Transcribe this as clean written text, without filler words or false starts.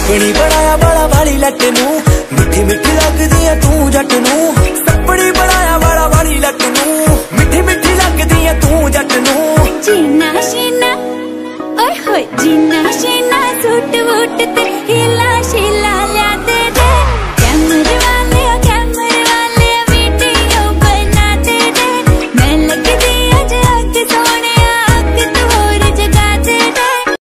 सपनी बनाया बाला वाली लट नू, मिठी मिठी लगदी है तू जट नू। सपनी बनाया बाला वाली लट नू, मिठी मिठी लगदी है तू जट नू। जीना शीना ओए होए जीना शीना सूट वूट ते हिला